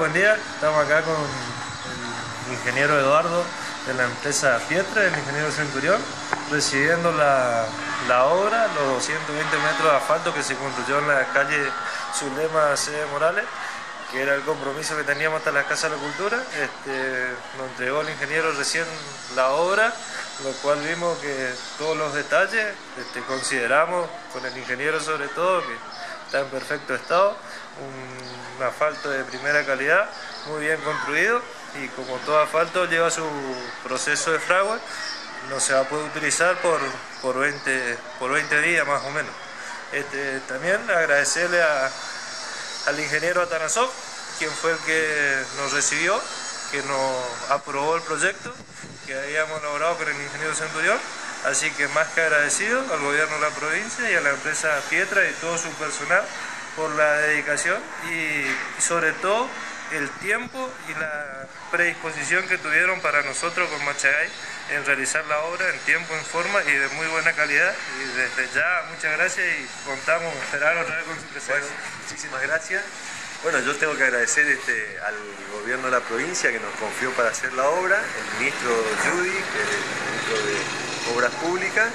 buen día. Estamos acá con el ingeniero Eduardo de la empresa Pietra, el ingeniero Centurión, recibiendo la obra, los 220 metros de asfalto que se construyó en la calle Zulema C. Morales, que era el compromiso que teníamos hasta la Casa de la Cultura. Nos entregó el ingeniero recién la obra, lo cual vimos que todos los detalles consideramos, con el ingeniero sobre todo, que está en perfecto estado, un asfalto de primera calidad, muy bien construido, y como todo asfalto lleva su proceso de fragua, no se va a poder utilizar por 20 días más o menos. También agradecerle al ingeniero Atanasov, quien fue el que nos recibió, que nos aprobó el proyecto que habíamos elaborado con el ingeniero Centurión. Así que más que agradecido al gobierno de la provincia y a la empresa Pietra y todo su personal por la dedicación y sobre todo el tiempo y la predisposición que tuvieron para nosotros con Machagay en realizar la obra en tiempo, en forma y de muy buena calidad. Y desde ya muchas gracias y contamos esperar otra vez con su presencia. Bueno, muchísimas gracias. Bueno, yo tengo que agradecer al gobierno de la provincia que nos confió para hacer la obra, el ministro Judy, que es el ministro de Obras Públicas.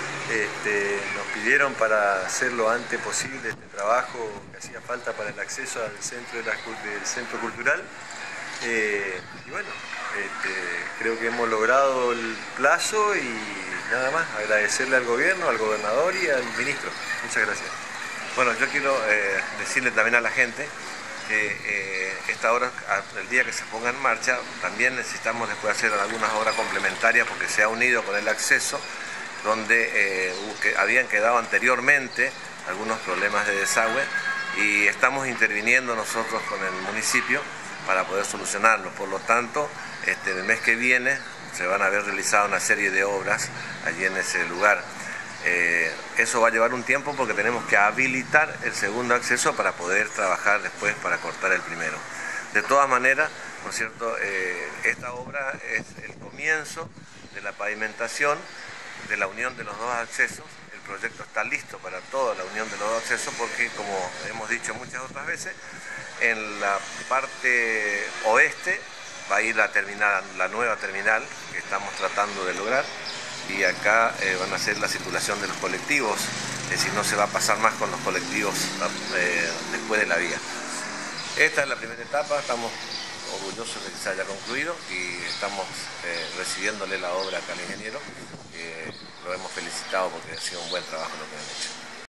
Nos pidieron para hacer lo antes posible este trabajo que hacía falta para el acceso al centro del centro cultural. Y bueno, creo que hemos logrado el plazo y nada más, agradecerle al gobierno, al gobernador y al ministro. Muchas gracias. Bueno, yo quiero decirle también a la gente que esta obra, el día que se ponga en marcha, también necesitamos después hacer algunas obras complementarias porque se ha unido con el acceso, donde habían quedado anteriormente algunos problemas de desagüe y estamos interviniendo nosotros con el municipio para poder solucionarlo. Por lo tanto, el mes que viene se van a ver realizado una serie de obras allí en ese lugar. Eso va a llevar un tiempo porque tenemos que habilitar el segundo acceso para poder trabajar después para cortar el primero. De todas maneras, ¿no es cierto? Esta obra es el comienzo de la pavimentación de la unión de los dos accesos. El proyecto está listo para toda la unión de los dos accesos porque, como hemos dicho muchas otras veces, en la parte oeste va a ir la nueva terminal que estamos tratando de lograr, y acá van a hacer la circulación de los colectivos, es decir, no se va a pasar más con los colectivos después de la vía. Esta es la primera etapa, estamos orgullosos de que se haya concluido y estamos recibiéndole la obra acá al ingeniero, que lo hemos felicitado porque ha sido un buen trabajo lo que han hecho.